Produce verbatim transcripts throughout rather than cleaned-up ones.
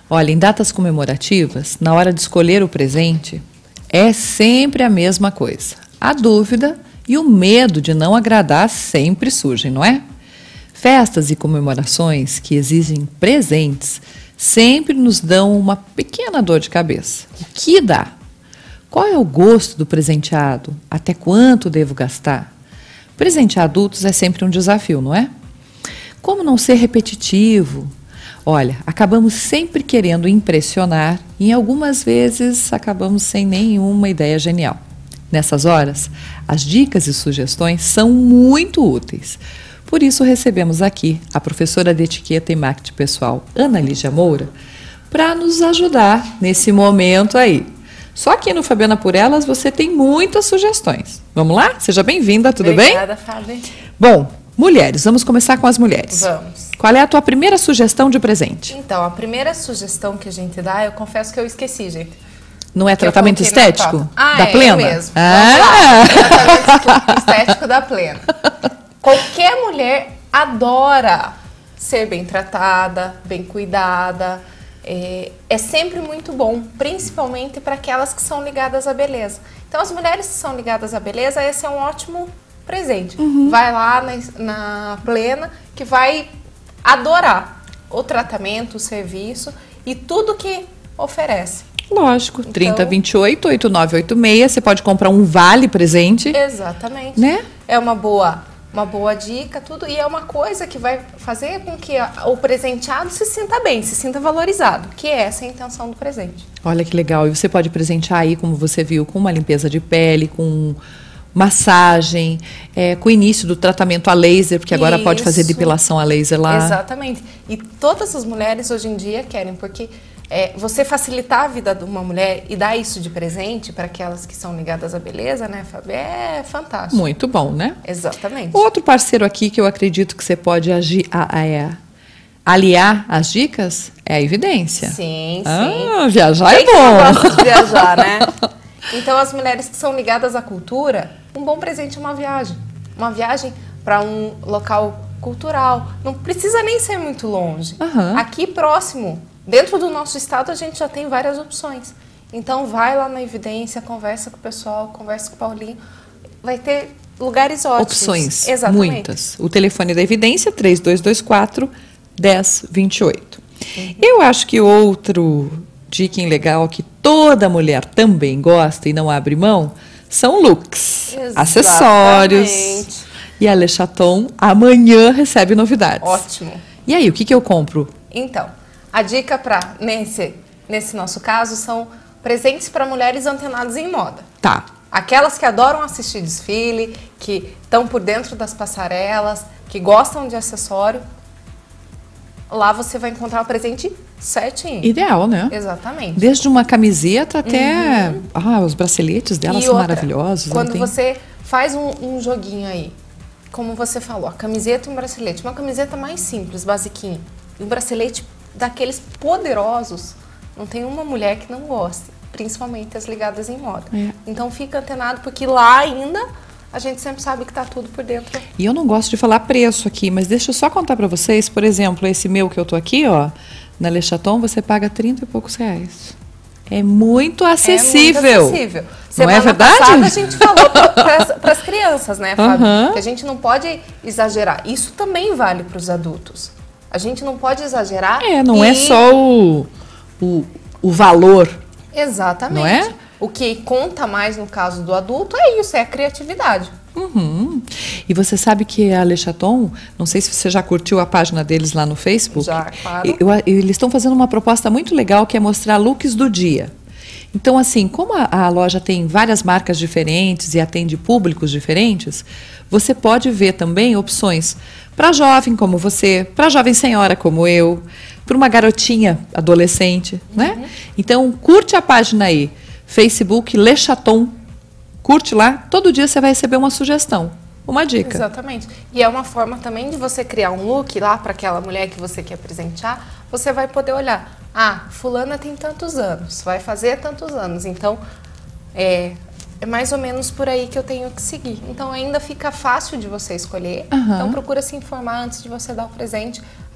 Olha, em datas comemorativas, na hora de escolher o presente, é sempre a mesma coisa. A dúvida e o medo de não agradar sempre surgem, não é? Festas e comemorações que exigem presentes sempre nos dão uma pequena dor de cabeça. O que dá? Qual é o gosto do presenteado? Até quanto devo gastar? Presentear adultos é sempre um desafio, não é? Como não ser repetitivo? Olha, acabamos sempre querendo impressionar e algumas vezes acabamos sem nenhuma ideia genial. Nessas horas, as dicas e sugestões são muito úteis. Por isso recebemos aqui a professora de Etiqueta e Marketing Pessoal, Ana Lígia Moura, para nos ajudar nesse momento aí. Só aqui no Fabiana por Elas você tem muitas sugestões. Vamos lá? Seja bem-vinda, tudo Obrigada, bem? Obrigada, Fábio. Bom, mulheres, vamos começar com as mulheres. Vamos. Qual é a tua primeira sugestão de presente? Então, a primeira sugestão que a gente dá, eu confesso que eu esqueci, gente. Não é que tratamento estético? Ah, da é, Plena? É mesmo. Ah! Tratamento estético da Plena. Qualquer mulher adora ser bem tratada, bem cuidada. É, é sempre muito bom, principalmente para aquelas que são ligadas à beleza. Então, as mulheres que são ligadas à beleza, esse é um ótimo presente. Uhum. Vai lá na, na Plena, que vai adorar o tratamento, o serviço e tudo que oferece. Lógico, então, trinta, vinte e oito, oitenta e nove, oitenta e seis, você pode comprar um vale presente. Exatamente. Né? É uma boa, uma boa dica, tudo, e é uma coisa que vai fazer com que a, o presenteado se sinta bem, se sinta valorizado, que é essa a intenção do presente. Olha que legal, e você pode presentear aí, como você viu, com uma limpeza de pele, com massagem, é, com o início do tratamento a laser, porque agora Isso. pode fazer depilação a laser lá. Exatamente. E todas as mulheres hoje em dia querem, porque é, você facilitar a vida de uma mulher e dar isso de presente para aquelas que são ligadas à beleza, né, Fábio? É fantástico. Muito bom, né? Exatamente. Outro parceiro aqui que eu acredito que você pode agir, a, a, é, aliar as dicas é a Evidência. Sim, ah, sim. Viajar Quem é bom. Que gosta de viajar, né? Então, as mulheres que são ligadas à cultura, um bom presente é uma viagem. Uma viagem para um local cultural. Não precisa nem ser muito longe. Uhum. Aqui próximo, dentro do nosso estado, a gente já tem várias opções. Então, vai lá na Evidência, conversa com o pessoal, conversa com o Paulinho. Vai ter lugares ótimos. Opções, exatamente. Muitas. O telefone da Evidência, três dois dois quatro, um zero dois oito. Uhum. Eu acho que outro dica legal que toda mulher também gosta e não abre mão são looks, exatamente. Acessórios. E a Le Chaton amanhã recebe novidades. Ótimo. E aí, o que, que eu compro? Então, a dica para nesse, nesse nosso caso são presentes para mulheres antenadas em moda. Tá. Aquelas que adoram assistir desfile, que estão por dentro das passarelas, que gostam de acessório. Lá você vai encontrar o presente certinho. Ideal, né? Exatamente. Desde uma camiseta até... Uhum. Ah, os braceletes dela e são outra, maravilhosos. Quando tem... você faz um, um joguinho aí, como você falou, a camiseta e um bracelete. Uma camiseta mais simples, basiquinha. E um bracelete daqueles poderosos. Não tem uma mulher que não goste. Principalmente as ligadas em moda. É. Então fica antenado, porque lá ainda... a gente sempre sabe que está tudo por dentro. E eu não gosto de falar preço aqui, mas deixa eu só contar para vocês, por exemplo, esse meu que eu tô aqui, ó, na Le Chaton, você paga trinta e poucos reais. É muito acessível. É muito acessível. Não Semana é verdade? Passada a gente falou para as crianças, né, Fábio? Uhum. Que a gente não pode exagerar. Isso também vale para os adultos. A gente não pode exagerar. É, não e... é só o, o, o valor. Exatamente. Não é? O que conta mais no caso do adulto é isso, é a criatividade. Uhum. E você sabe que a Le Chaton, não sei se você já curtiu a página deles lá no Facebook. Já, claro. Eu, eles estão fazendo uma proposta muito legal que é mostrar looks do dia. Então, assim, como a, a loja tem várias marcas diferentes e atende públicos diferentes, você pode ver também opções para jovem como você, para jovem senhora como eu, para uma garotinha adolescente, uhum. né? Então, curte a página aí. Facebook Le Chaton, curte lá, todo dia você vai receber uma sugestão, uma dica. Exatamente. E é uma forma também de você criar um look lá para aquela mulher que você quer presentear, você vai poder olhar, ah, fulana tem tantos anos, vai fazer tantos anos, então é, é mais ou menos por aí que eu tenho que seguir. Então ainda fica fácil de você escolher, uhum. então procura se informar antes de você dar o presente.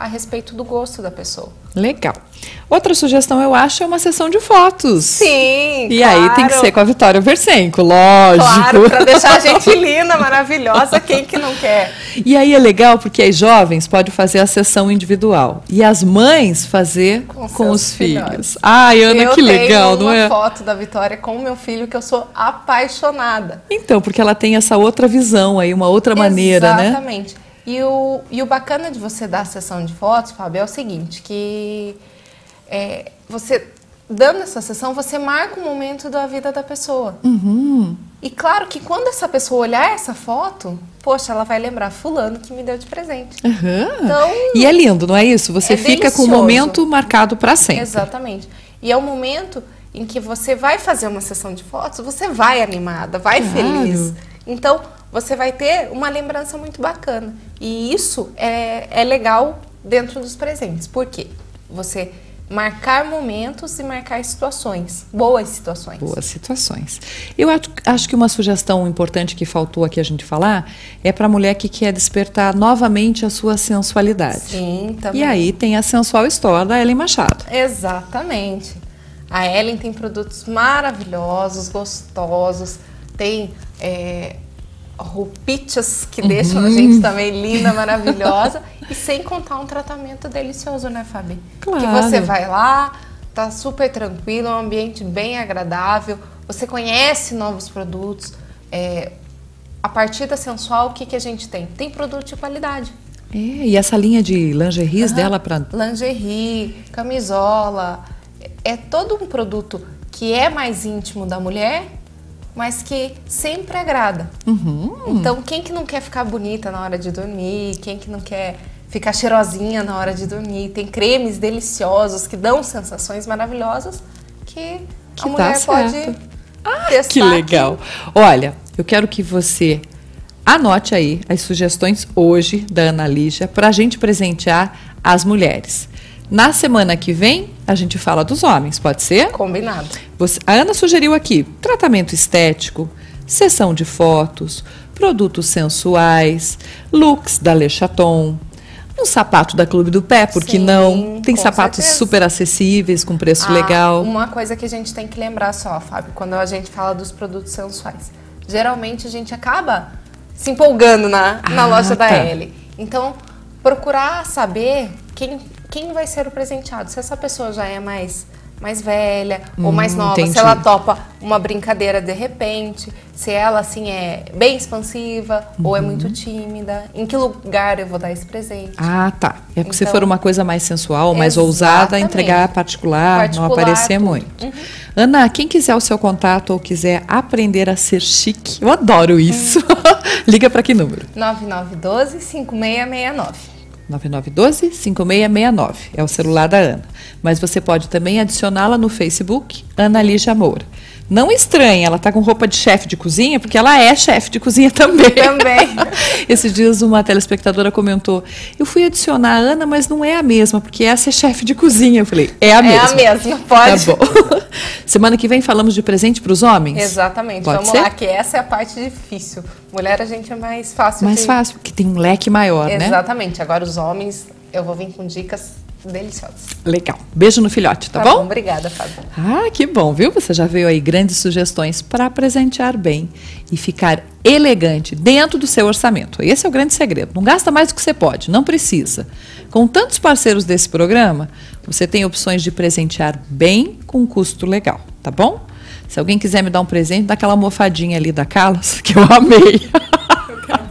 a respeito do gosto da pessoa. Legal. Outra sugestão, eu acho, é uma sessão de fotos. Sim, E claro. aí tem que ser com a Vitória Versenco, lógico. Claro, para deixar a gente linda, maravilhosa, quem que não quer? E aí é legal porque as jovens podem fazer a sessão individual e as mães fazer com, com os filhos. Filhotes. Ai, Ana, eu que legal, não é? Eu tenho uma foto da Vitória com o meu filho que eu sou apaixonada. Então, porque ela tem essa outra visão aí, uma outra maneira, Exatamente. né? Exatamente. E o, e o bacana de você dar a sessão de fotos, Fábio, é o seguinte, que é, você, dando essa sessão, você marca um momento da vida da pessoa. Uhum. E claro que quando essa pessoa olhar essa foto, poxa, ela vai lembrar fulano que me deu de presente. Uhum. Então, e é lindo, não é isso? Você é fica delicioso. com o momento marcado para sempre. Exatamente. E é o momento em que você vai fazer uma sessão de fotos, você vai animada, vai Claro. feliz. Então, você vai ter uma lembrança muito bacana. E isso é, é legal dentro dos presentes. Por quê? Você marcar momentos e marcar situações, boas situações. Boas situações. Eu acho, acho que uma sugestão importante que faltou aqui a gente falar é para a mulher que quer despertar novamente a sua sensualidade. Sim, também. E aí tem a Sensual Store da Ellen Machado. Exatamente. A Ellen tem produtos maravilhosos, gostosos, tem é, roupitas que deixam uhum. a gente também linda, maravilhosa, e sem contar um tratamento delicioso, né, Fabi? Claro. Que você vai lá, tá super tranquilo, um ambiente bem agradável, você conhece novos produtos. É, a partir da Sensual, o que, que a gente tem? Tem produto de qualidade. É, e essa linha de lingeries uhum. dela para... Lingerie, camisola, é todo um produto que é mais íntimo da mulher, mas que sempre agrada. Uhum. Então, quem que não quer ficar bonita na hora de dormir? Quem que não quer ficar cheirosinha na hora de dormir? Tem cremes deliciosos que dão sensações maravilhosas que, que a mulher tá pode ah, testar. Que legal. Aqui. Olha, eu quero que você anote aí as sugestões hoje da Ana Lígia para a gente presentear as mulheres. Na semana que vem, a gente fala dos homens, pode ser? Combinado. Você, a Ana sugeriu aqui tratamento estético, sessão de fotos, produtos sensuais, looks da Le Chaton, um sapato da Clube do Pé, por que não? Tem sapatos certeza. super acessíveis, com preço ah, legal. Uma coisa que a gente tem que lembrar só, Fábio, quando a gente fala dos produtos sensuais. Geralmente a gente acaba se empolgando na, na ah, loja da tá. Ellen. Então, procurar saber quem... quem vai ser o presenteado? Se essa pessoa já é mais, mais velha hum, ou mais nova, entendi. Se ela topa uma brincadeira de repente, se ela assim é bem expansiva uhum. ou é muito tímida, em que lugar eu vou dar esse presente? Ah, tá. É porque então, se for uma coisa mais sensual, mais ousada, entregar particular, particular não aparecer tudo. muito. Uhum. Ana, quem quiser o seu contato ou quiser aprender a ser chique, eu adoro isso. Uhum. Liga para que número? nove nove um dois, cinco seis seis nove. nove nove um dois, cinco seis seis nove é o celular da Ana. Mas você pode também adicioná-la no Facebook, Ana Lígia Moura. Não estranhe, ela está com roupa de chefe de cozinha, porque ela é chefe de cozinha também. Também. Esses dias uma telespectadora comentou, eu fui adicionar a Ana, mas não é a mesma, porque essa é chefe de cozinha. Eu falei, é a mesma. É a mesma, pode. Tá bom. Semana que vem falamos de presente para os homens? Exatamente, pode vamos ser? lá, que essa é a parte difícil. Mulher a gente é mais fácil. Mais de... fácil, porque tem um leque maior, Exatamente. né? Exatamente, agora os homens, eu vou vir com dicas deliciosas. Legal. Beijo no filhote, tá, tá bom? bom? Obrigada, Fábio. Ah, que bom, viu? Você já veio aí grandes sugestões para presentear bem e ficar elegante dentro do seu orçamento. Esse é o grande segredo. Não gasta mais do que você pode, não precisa. Com tantos parceiros desse programa, você tem opções de presentear bem com um custo legal, tá bom? Se alguém quiser me dar um presente, dá aquela almofadinha ali da Carlos, que eu amei. Eu quero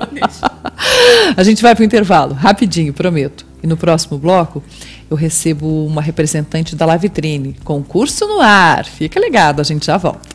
A gente vai para o intervalo, rapidinho, prometo. E no próximo bloco, eu recebo uma representante da La Vitrine. Concurso no ar. Fica ligado, a gente já volta.